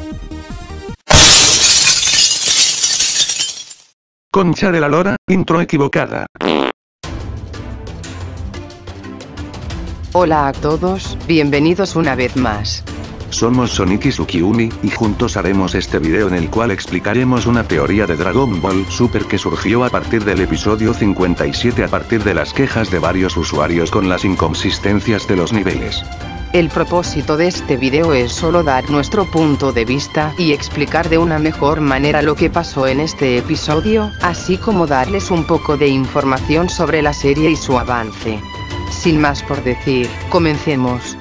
Concha de la lora, intro equivocada. Hola a todos, bienvenidos una vez más. Somos Sonic y Tsukiumi, y juntos haremos este video en el cual explicaremos una teoría de Dragon Ball Super que surgió a partir del episodio 57 a partir de las quejas de varios usuarios con las inconsistencias de los niveles. El propósito de este video es solo dar nuestro punto de vista y explicar de una mejor manera lo que pasó en este episodio, así como darles un poco de información sobre la serie y su avance. Sin más por decir, comencemos.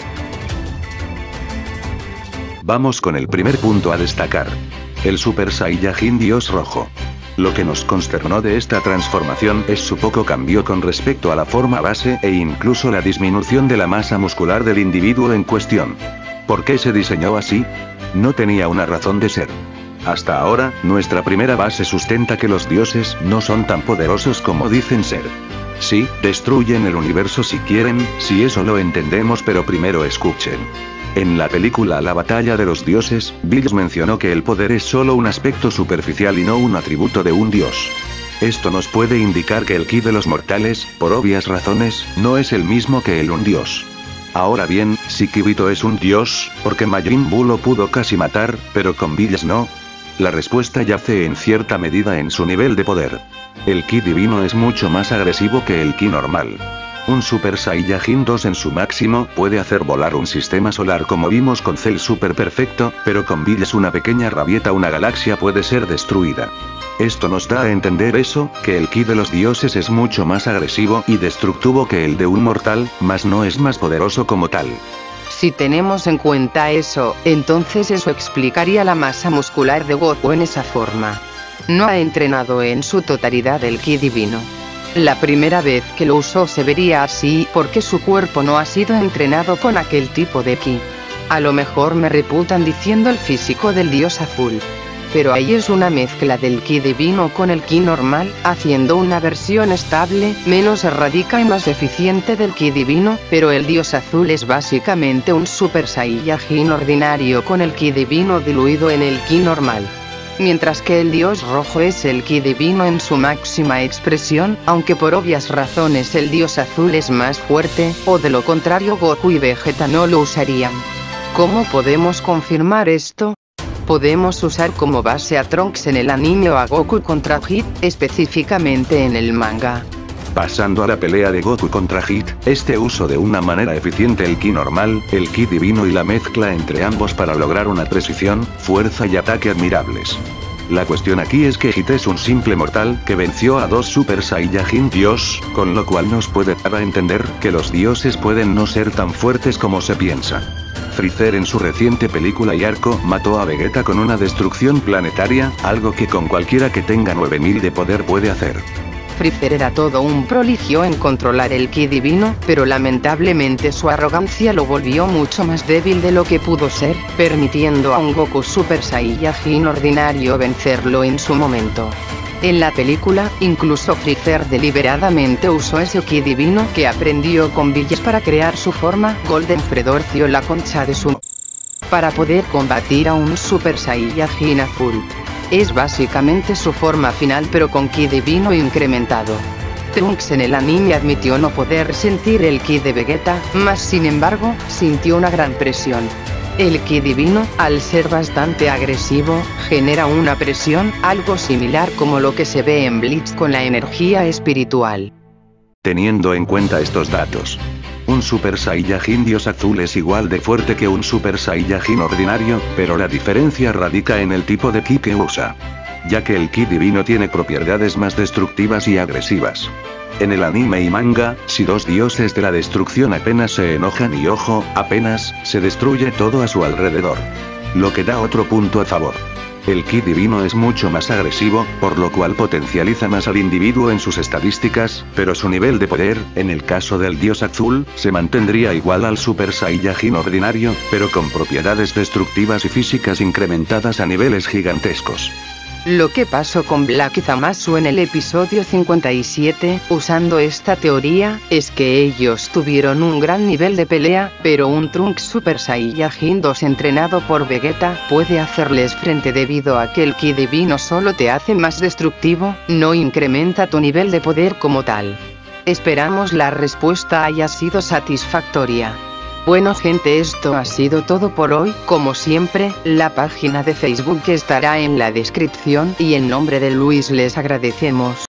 Vamos con el primer punto a destacar. El Super Saiyajin Dios Rojo. Lo que nos consternó de esta transformación es su poco cambio con respecto a la forma base e incluso la disminución de la masa muscular del individuo en cuestión. ¿Por qué se diseñó así? No tenía una razón de ser. Hasta ahora, nuestra primera base sustenta que los dioses no son tan poderosos como dicen ser. Sí, destruyen el universo si quieren, si eso lo entendemos, pero primero escuchen. En la película La batalla de los dioses, Bills mencionó que el poder es solo un aspecto superficial y no un atributo de un dios. Esto nos puede indicar que el ki de los mortales, por obvias razones, no es el mismo que el un dios. Ahora bien, si Kibito es un dios, ¿por qué Majin Buu lo pudo casi matar, pero con Bills no? La respuesta yace en cierta medida en su nivel de poder. El ki divino es mucho más agresivo que el ki normal. Un Super Saiyajin 2 en su máximo puede hacer volar un sistema solar como vimos con Cell Super Perfecto, pero con Bills una pequeña rabieta una galaxia puede ser destruida. Esto nos da a entender eso, que el ki de los dioses es mucho más agresivo y destructivo que el de un mortal, mas no es más poderoso como tal. Si tenemos en cuenta eso, entonces eso explicaría la masa muscular de Goku en esa forma. No ha entrenado en su totalidad el ki divino. La primera vez que lo usó se vería así porque su cuerpo no ha sido entrenado con aquel tipo de ki. A lo mejor me reputan diciendo el físico del dios azul. Pero ahí es una mezcla del ki divino con el ki normal, haciendo una versión estable, menos errática y más eficiente del ki divino, pero el dios azul es básicamente un Super Saiyajin ordinario con el ki divino diluido en el ki normal. Mientras que el dios rojo es el ki divino en su máxima expresión, aunque por obvias razones el dios azul es más fuerte, o de lo contrario Goku y Vegeta no lo usarían. ¿Cómo podemos confirmar esto? Podemos usar como base a Trunks en el anime o a Goku contra Hit, específicamente en el manga. Pasando a la pelea de Goku contra Hit, este uso de una manera eficiente el ki normal, el ki divino y la mezcla entre ambos para lograr una precisión, fuerza y ataque admirables. La cuestión aquí es que Hit es un simple mortal que venció a dos Super Saiyajin Dios, con lo cual nos puede dar a entender que los dioses pueden no ser tan fuertes como se piensa. Freezer en su reciente película y arco mató a Vegeta con una destrucción planetaria, algo que con cualquiera que tenga 9000 de poder puede hacer. Freezer era todo un prodigio en controlar el ki divino, pero lamentablemente su arrogancia lo volvió mucho más débil de lo que pudo ser, permitiendo a un Goku Super Saiyajin ordinario vencerlo en su momento. En la película, incluso Freezer deliberadamente usó ese ki divino que aprendió con Bills para crear su forma Golden Fredorcio, la concha de su para poder combatir a un Super Saiyajin azul. Es básicamente su forma final pero con ki divino incrementado. Trunks en el anime admitió no poder sentir el ki de Vegeta, mas sin embargo, sintió una gran presión. El ki divino, al ser bastante agresivo, genera una presión, algo similar como lo que se ve en Bleach con la energía espiritual. Teniendo en cuenta estos datos, un Super Saiyajin Dios azul es igual de fuerte que un Super Saiyajin ordinario, pero la diferencia radica en el tipo de ki que usa. Ya que el ki divino tiene propiedades más destructivas y agresivas. En el anime y manga, si dos dioses de la destrucción apenas se enojan y ojo, apenas, se destruye todo a su alrededor. Lo que da otro punto a favor. El ki divino es mucho más agresivo, por lo cual potencializa más al individuo en sus estadísticas, pero su nivel de poder, en el caso del dios azul, se mantendría igual al Super Saiyajin ordinario, pero con propiedades destructivas y físicas incrementadas a niveles gigantescos. Lo que pasó con Black y Zamasu en el episodio 57, usando esta teoría, es que ellos tuvieron un gran nivel de pelea, pero un Trunks Super Saiyajin 2 entrenado por Vegeta puede hacerles frente debido a que el ki divino solo te hace más destructivo, no incrementa tu nivel de poder como tal. Esperamos la respuesta haya sido satisfactoria. Bueno gente, esto ha sido todo por hoy. Como siempre, la página de Facebook estará en la descripción y en nombre de Luis les agradecemos.